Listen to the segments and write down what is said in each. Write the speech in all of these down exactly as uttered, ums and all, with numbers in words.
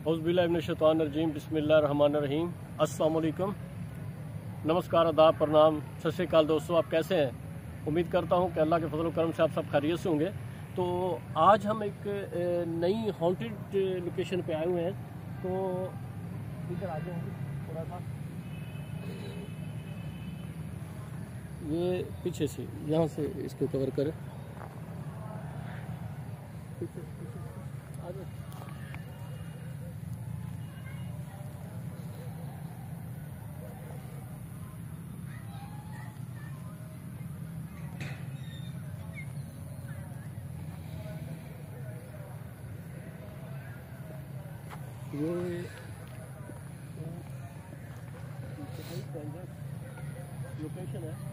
औज़ुबिल्लाहिमिनश्शैतानिर्रजीम बिस्मिल्लाहिर्रहमानिर्रहीम। अस्सलाम वालेकुम, नमस्कार, आदाब, प्रणाम, सत श्री अकाल दोस्तों। आप कैसे हैं? उम्मीद करता हूं कि अल्लाह के फजल करम से आप सब खैरियत से होंगे। तो आज हम एक नई हॉन्टेड लोकेशन पे आए हुए हैं। तो इधर आ जाएंगे थोड़ा सा, ये पीछे से यहाँ से इसको कवर करें। पीछे पीछे आ जाओ। ये लोकेशन है।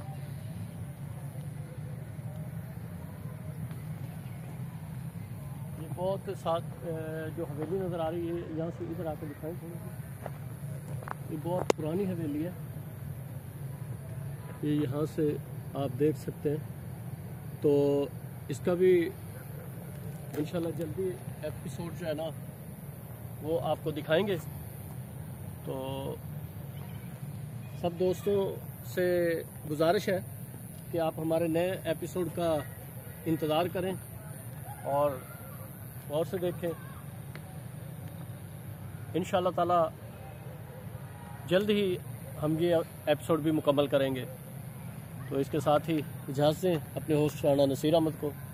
ये बहुत साथ जो हवेली नज़र आ रही है, यहाँ से इधर आकर दिखाएं थोड़ी सी। ये बहुत पुरानी हवेली है। ये यहाँ से आप देख सकते हैं। तो इसका भी इंशाल्लाह जल्दी एपिसोड जो है ना वो आपको दिखाएंगे। तो सब दोस्तों से गुजारिश है कि आप हमारे नए एपिसोड का इंतज़ार करें और गौर से देखें। इंशाल्लाह ताला जल्द ही हम ये एपिसोड भी मुकम्मल करेंगे। तो इसके साथ ही इजाज़त दें अपने होस्ट राना नसीर अहमद को।